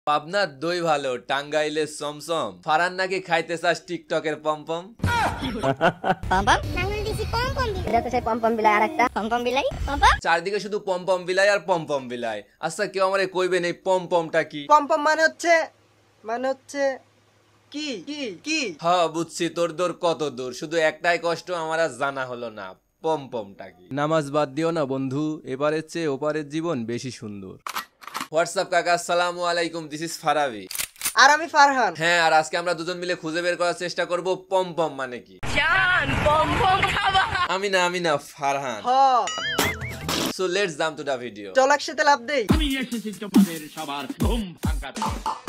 পাবনার দই ভালো, টাঙ্গাইলের সমসম, ফারান নাকি খাইতে চাস টিকটকের পম্পম। চারদিকে শুধু পম্পম বিলাই আর পম্পম বিলাই। আচ্ছা কেউ আমারে কইবেন এই পম্পমটা কি? পম্পম মানে হচ্ছে কি কি কি? হ্যাঁ বুঝছি, তোর দূর কত দূর, শুধু একটাই কষ্ট আমার আর জানা হলো না পম্পমটা কি। নামাজ বাদ দিও না বন্ধু, এবারের চেয়ে ওপারের জীবন বেশি সুন্দর। হোয়াটসঅ্যাপ কাকা, আসসালামু আলাইকুম, দিস ইজ ফারাবি। আর আমি ফারহান। হ্যাঁ, আর আজকে আমরা দুজন মিলে খুঁজে বের করার চেষ্টা করব পম্পম মানে কি। আমি না Farhan. So let's jump to the video. চল একসাথে লাভ দেই। আমি এসেছি তোমাদের সবার ঘুম ভাঙাতে।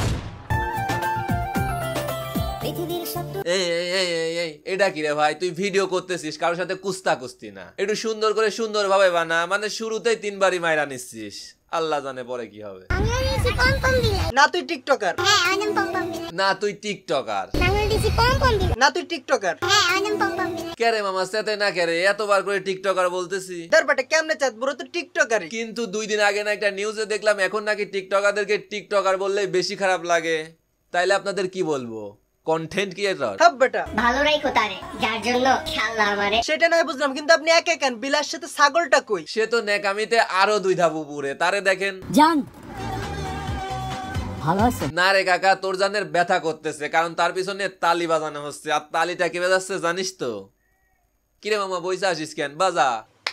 এই এটা কি রে ভাই, তুই ভিডিও করতেছিস, কারোর সাথে কুস্তি না, একটু সুন্দর করে সুন্দর ভাবে বানা, মানে শুরুতেই 3 বারই মাইরা নিচ্ছিস, আল্লাহ জানে পরে কি হবে। না তুই টিকটকার। না তুই টিকটকার। না তুই টিকটকার। কেরে মামা সাথে না কেরে, এতবার করে টিকটকার বলতেছি। দরবারে কেমনে চাঁদ বড় তো টিকটকারই। কিন্তু 2 দিন আগে না একটা নিউজে দেখলাম এখন নাকি টিকটকারদেরকে টিকটকার বললেই বেশি খারাপ লাগে। তাইলে আপনাদের কি বলবো, কন্টেন্ট ক্রিয়েটর? সব বেটা ভালো রাইখো তারে, যার জন্য খেলনা আমারে। সেটা নয় বুঝলাম, কিন্তু আপনি একা কেন? বিলার সাথে ছাগলটা কই? সে তো নেকামিতে আরো 2 ধাপ উপরে, তারে দেখেন। জান ভালো আছে না রে কাকা, তোর জানের ব্যথা করতেছে, কারণ তার পিছনে তালি বাজানো হচ্ছে। আর তালিটা কি বাজাচ্ছে জানিস তো? কিরে মামা বইসা আসিস কেন, বাজা।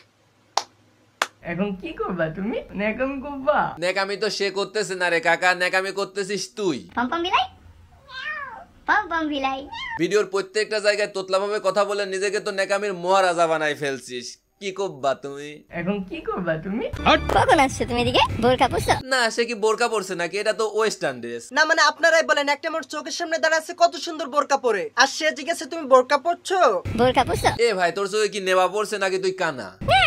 এখন কি করবা তুমি? নেকামি করবা? নেকামি তো সে করতেছে না রে কাকা, নেকামি করতেছিস তুই। পম্পম বিলাই, পম্পম বিলাই। ভিডিওর প্রত্যেকটা জায়গায় তোতলা ভাবে কথা বলে নিজেকে তো নেকামির মহারাজা বানাই ফেলছিস। কি করবা তুমি? এখন কি করবা তুমি? কখন আসছো তুমি এদিকে? বোরকা পরছো? না, সে কি বোরকা পরছে নাকি? এটা তো ওয়েস্টার্ন ড্রেস। না মানে আপনারাই বলেন, একটা মোর চোখের সামনে দাঁড়ায় আছে কত সুন্দর বোরকা পরে, আর সে জিজ্ঞাসা তুমি বোরকা পরছো? বোরকা পরছো? এ ভাই, তোর চোখে কি নেবা পড়ছে নাকি তুই কানা?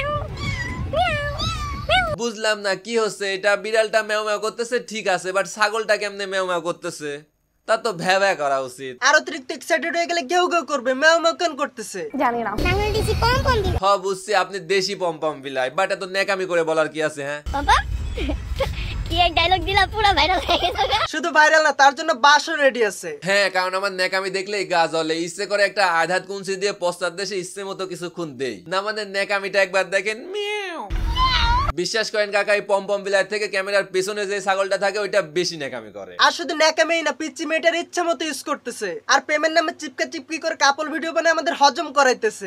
বুঝলাম না কি হচ্ছে এটা। বিড়ালটা ম্যাও ম্যাও করতেছে ঠিক আছে, বাট ছাগলটা কেমনে ম্যাও ম্যাও করতেছে? তা তো ভ্যাভা করা উচিত। আর অতিরিক্ত এক্সাইটেড হয়ে গেলে ঘেউ ঘেউ করবে, ম্যাও ম্যাও কেন করতেছে? জানি না। বাংলাদেশি পম্পম বিলাই। হ্যাঁ বুঝছি, আপনি দেশি পম্পম বিলাই, বাট এত নেকামি করে বলার কি আছে? হ্যাঁ পম্পম কি এক ডায়লগ দিলা, পুরো ভাইরাল হয়ে গেছে। শুধু ভাইরাল না, তার জন্য বাসও রেডি আছে। হ্যাঁ, কারণ আমার নেকামি দেখলেই গা জ্বলে, ইচ্ছে করে একটা আধাত কুঞ্চি দিয়ে পশ্চাৎ দেশে ইচ্ছে মতো কিছুক্ষণ দেই না। মানে নেকামিটা একবার দেখেন। বিশ্বাস করেন কাকা, এই পম্পম বিলাই থেকে ক্যামেরার পেছনে যে ছাগলটা থাকে ওইটা বেশি নেকামি করে। আর শুধু নেকামেই না, পিচ্চি মেয়েটার ইচ্ছা মতো ইউজ করতেছে, আর প্রেমের নামে চিপকা চিপকি করে কাপল ভিডিও বানায় আমাদের হজম করাইতেছে।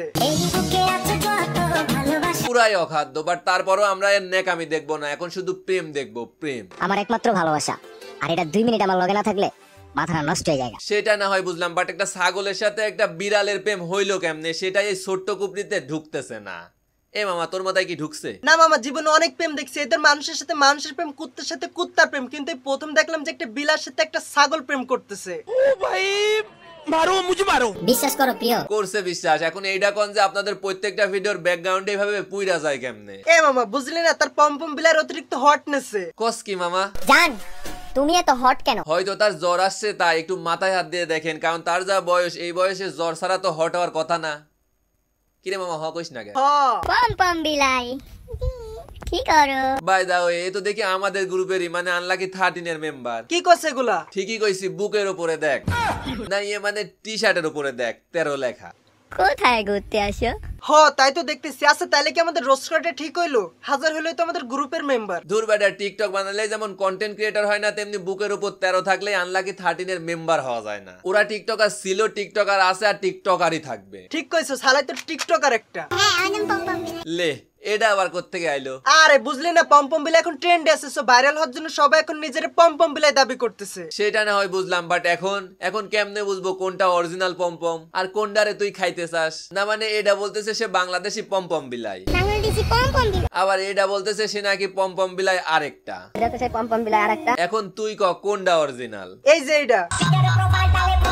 পুরাই অখাদ্য, বাট তারপরও আমরা এর নেকামি দেখবো না, এখন শুধু প্রেম দেখবো, প্রেম। আমার একমাত্র ভালোবাসা, আর এটা 2 মিনিট আমার লগে না থাকলে মাথা নষ্ট হয়ে যায়। সেটা না হয় বুঝলাম, বাট একটা ছাগলের সাথে একটা বিড়ালের প্রেম হইলো কেমনে, সেটাই এই ছোট্ট কুপড়িতে ঢুকতেছে না। এ মামা, তোর মাথায় কি ঢুকছে? না মামা, জীবনে অনেক প্রেম দেখছি, এদের মানুষের সাথে মানুষের প্রেম, কুত্তার সাথে কুত্তার প্রেম, কিন্তু এই প্রথম দেখলাম যে একটা বিলার সাথে একটা ছাগল প্রেম করতেছে। ও ভাই মারো, মুঝে মারো। বিশ্বাস করো প্রিয়, করছে বিশ্বাস। এখন এইটা কোন যে আপনাদের প্রত্যেকটা ভিডিওর ব্যাকগ্রাউন্ডে এইভাবে পুইরা যায় কেমনে? এ মামা বুঝলি না, তার পম্পম বিলার অতিরিক্ত হটনেসে। কস কি মামা? জান তুমি এত হট কেন? হয়তো তার জ্বর আসছে, তাই একটু মাথায় হাত দিয়ে দেখেন, কারণ তার যা বয়স, এই বয়সে জ্বর ছাড়া তো হট হওয়ার কথা না। কিরে মামা, হ কইস না কেন? পম্পম বিলাই কি করো? বাই দা ওয়ে, এ তো দেখি আমাদের গ্রুপেরই, মানে আনলাকি 13 এর মেম্বার। কি কইছে এগুলা? ঠিকই কইছি, বুকের উপরে দেখ না, ইয়ে মানে টি শার্টের উপরে দেখ 13 লেখা। কোথায় ঘুরতে আসো? তাই তো দেখতেছি। আচ্ছা তাইলে কি আমাদের রোস্ট করাটা ঠিক হইলো? হাজার হইলো তো আমাদের গ্রুপের মেম্বার। দূর বেটা, টিকটক বানালে যেমন কন্টেন্ট ক্রিয়েটর হয় না, তেমনি বুকের উপর 13 থাকলে আনলাকি 13 এর মেম্বার হওয়া যায় না। ওরা টিকটকার ছিল, টিকটকার আছে, আর টিকটকারই থাকবে। ঠিক কইছো, সালাই তো টিকটকার একটা। লে, এটা আবার কোত্থেকে আইলো? আরে বুঝলি না, পম্পম বিলাই এখন ট্রেন্ডে আছে, সো ভাইরাল হওয়ার জন্য সবাই এখন নিজের পম্পম বিলাই দাবি করতেছে। সেটা না হয় বুঝলাম, বাট এখন কেমনে বুঝবো কোনটা অরিজিনাল পম্পম আর কোনটারে তুই খাইতে চাস? না মানে এটা বলতেছে সে বাংলাদেশি পম্পম বিলাই, আবার এটা বলতেছে সে নাকি পম্পম বিলাই আরেকটা। পম্পম বিলাই আরেকটা। এখন তুই ক কোনটা অরিজিনাল? এই যে এইটা।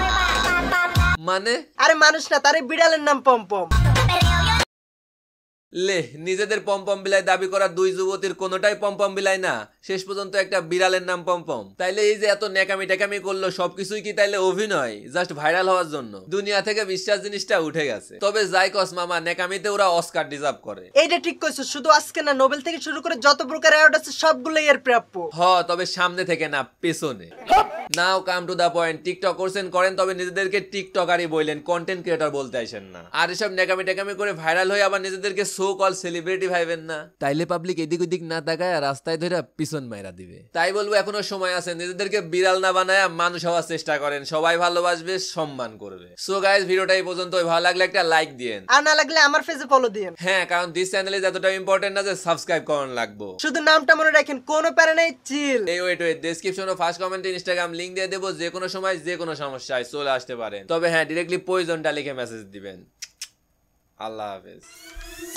মানে আরে মানুষ না, তার বিড়ালের নাম পম্পম। লে নিজেদের পম্পম বিলাই দাবি করা দুই যুবতীর কোনোটাই পম্পম বিলাই না, শেষ পর্যন্ত একটা বিড়ালের নাম পম্পম। তাইলে এই যে এত নেকামি টেকামি করলো সবকিছুই কি তাইলে অভিনয়, জাস্ট ভাইরাল হওয়ার জন্য? দুনিয়া থেকে বিশ্বাস জিনিসটা উঠে গেছে। তবে যাই কস মামা, নেকামিতে ওরা অস্কার ডিজার্ভ করে। এইটা ঠিক কইছো, শুধু আজকে না, নোবেল থেকে শুরু করে যত প্রকার অ্যাওয়ার্ড আছে সবগুলোই এর প্রাপ্য। তবে সামনে থেকে না, পেছনে। Now come to the point. TikTok করছেন করেন, তবে নিজেদেরকে টিকটকারই বললেন, কন্টেন্ট ক্রিয়েটর বলতে আসেন না। আর এসব নেকামি টেকামি করে ভাইরাল হয়ে আবার নিজেদেরকে সো কল সেলিব্রিটি ভাইবেন না, তাইলে পাবলিক এদিক ওদিক না তাকায় রাস্তায় ধরে পিছন মাইরা দিবে। তাই বলবো এখনো সময় আছে, নিজেদেরকে বিড়াল না বানায় মানুষ হওয়ার চেষ্টা করেন, সবাই ভালোবাসবে, সম্মান করবে। সো গাইস, ভিডিওটা এই পর্যন্ত। ভালো লাগলে একটা লাইক দিয়েন, আর না লাগলে আমার পেজে ফলো দিয়েন। হ্যাঁ, কারণ দিস চ্যানেল ইজ এতটা ইম্পর্টেন্ট না যে সাবস্ক্রাইব করান লাগবো। শুধু নামটা মনে রাখেন, কোনো প্যারা নাই, চিল। এই ওয়েট ডেসক্রিপশন ও ফার্স্ট কমেন্টে ইনস্টাগ্রাম লিংক দিয়ে দেবো, যে কোনো সময় যে কোনো সমস্যায় চলে আসতে পারেন। তবে হ্যাঁ, ডিরেক্টলি পয়জনটা লিখে মেসেজ দিবেন। আল্লাহ হাফেজ।